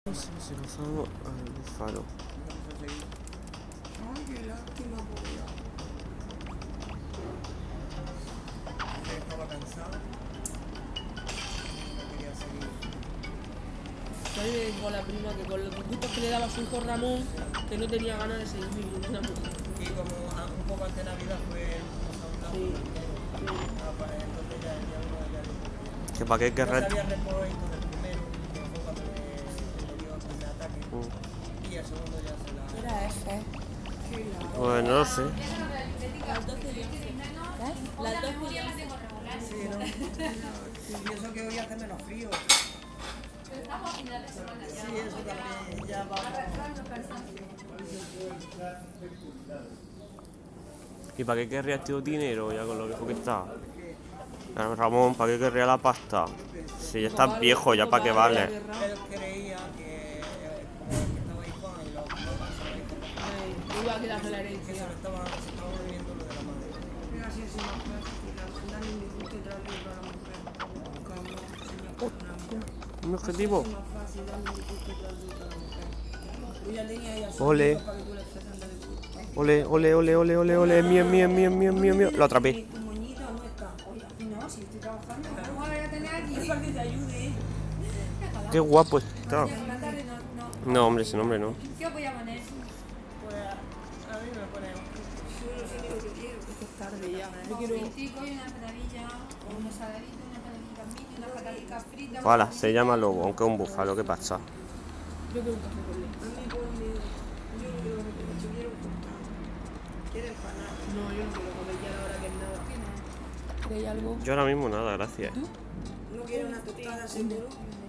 Si pasamos al Búfalo. Ay, qué lástima, por Dios. Estaba cansado. No quería seguir. A mí me dijo la prima que con los disgustos que le daba a su hijo Ramón, que no tenía ganas de seguir viviendo en la mujer. Y como un poco antes de Navidad fue el Sí. entonces ya ¿Que para qué no querrás? sabía repoito del primero, que fue cuando le dio el primer ataque. Y el segundo ya se la... Era F. Pues no lo sé. Las 12 y 11. Las 12 y 11. Sí, ¿no? Y eso que hoy hace menos frío. Sí, eso también, ya va. ¿Y para qué querrías tío dinero ya con lo viejo que está? Ramón, ¿para qué querría la pasta? Si ya estás viejo, ya para qué vale. Él creía que como el que estaba ahí Juan y los demás se lo Iba a quedarse la que se herencia. lo estaba volviendo lo de la madre. Mira, así es más fácil. Dar un disgusto y traerlo para la mujer. Como Un objetivo. es más fácil dar un disgusto y traerlo para la mujer. Yo ya tenía ella su Ole. para que tú le estés dando disgusto. Ole, ole, ole, ole, ole, ole. Mío, mío, mío, mío, mío, mío. Lo atrapé. Tu moñito no está. Oye, no, si estoy trabajando. ¿Cómo voy a tener aquí? Es para que te ayude. Qué guapo está. En la tarde no. No, hombre, ese nombre no. ¿Qué os voy a poner? Pues a mí me pone Yo lo único que quiero. Es tarde ya. Yo Un quiero... fritico y una patadilla, o una saladita, una patadita mini, una patadita frita. Hola, se llama lobo, aunque es un búfalo, ¿qué pasa? Yo quiero un café con leche. A mí ponme, yo no quiero que me yo quiero un cortado. ¿Quieres empanada? No, yo no quiero comer ya ahora que es nada. ¿Queréis algo? Yo ahora mismo nada, gracias. ¿No quieres una tostada seguro?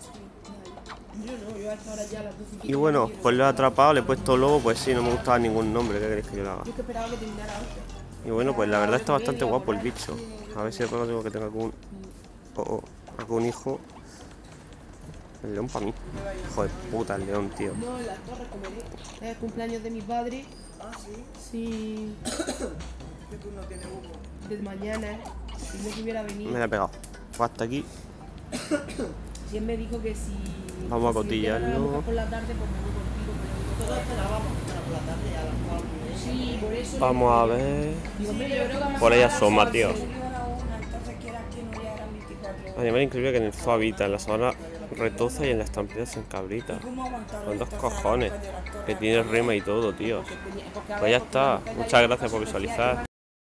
Yo no, yo a esta hora ya a las 12 Y bueno, pues lo he atrapado, le he puesto lobo, pues sí, no me gustaba ningún nombre, ¿qué queréis que yo le haga? Yo es que esperaba que terminara antes. Y bueno, pues la verdad está bastante guapo el bicho. A ver si después tengo que tener algún hijo. El león para mí. Hijo de puta, el león, tío. No, en las torres comeré. Es el cumpleaños de mi padre. ah, sí, Sí, que tú no tienes humo. de mañana. Si no pudiera venir. Me la he pegado. Pues hasta aquí. Si él me dijo que si... Vamos a si cotillarlo. llegara a lo mejor por la tarde, pues me voy contigo. Pero Todos esperábamos que fuera por la tarde y a las 4. sí, por eso... Vamos a ver. Digo, hombre, yo creo que Por ahí asoma, tío. Yo a la una, entonces quieras que no ya eran 24 horas. Animal increíble que en el zoo habita, en la sabana retoza y en la estampida sin cabrita. ¿Cómo aguantaron? Con dos Entonces, cojones. después de las torres? Que tiene rima y todo, tío. porque Pues ya está. Muchas gracias por visualizar.